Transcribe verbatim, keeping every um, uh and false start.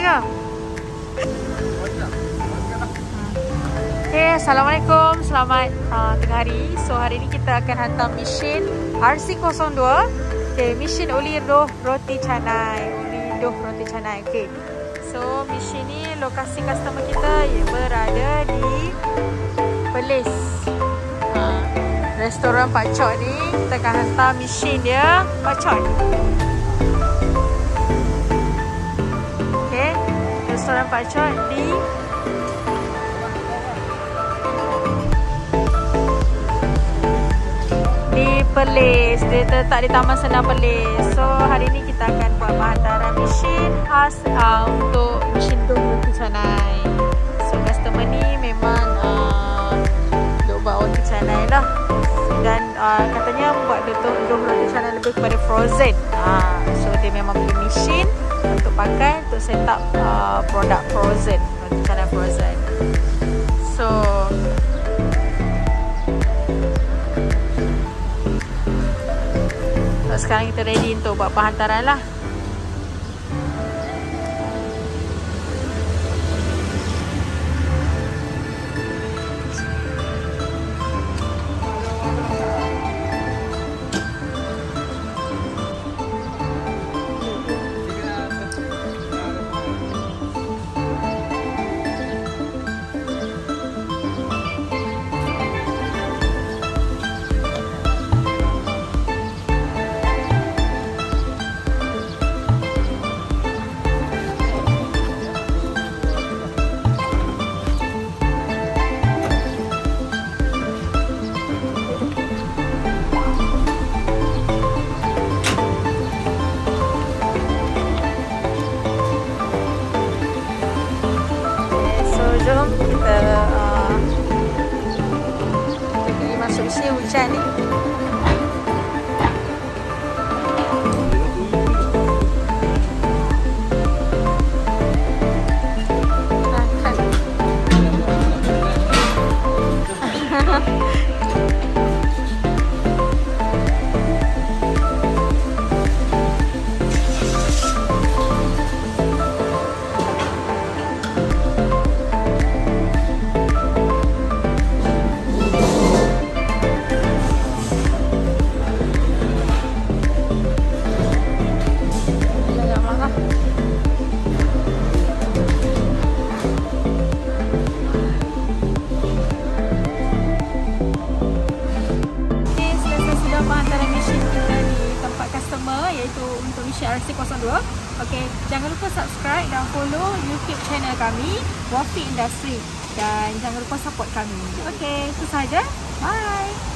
ke? Okay, Assalamualaikum. Selamat uh, tengah hari. So hari ini kita akan hantar mesin R C kosong dua. Okay, mesin uli doh roti canai. Uli doh roti canai. Okay. So mesin ni lokasi customer kita yang berada di Perlis. Uh, restoran Pak Chot ni kita akan hantar mesin dia Pak Chot. Okay, restoran Pak Chot di Perlis. Dia terletak di Taman Senang Perlis. So hari ni kita akan buat penghantaran mesin khas uh, untuk mesin doh roti canai. So customer ni memang uh, duk buat roti canai lah. Dan uh, katanya buat doh, doh roti canai lebih kepada frozen. uh, So dia memang beli mesin untuk pakai untuk set up uh, produk frozen, roti canai frozen. So sekarang kita ready untuk buat penghantaran lah. Jom kita uh, kita pergi masuk sini hujan ni. Iaitu untuk mesin R C kosong dua. Okey, jangan lupa subscribe dan follow YouTube channel kami Wafi Industry dan jangan lupa support kami. Okey, itu sahaja. Bye.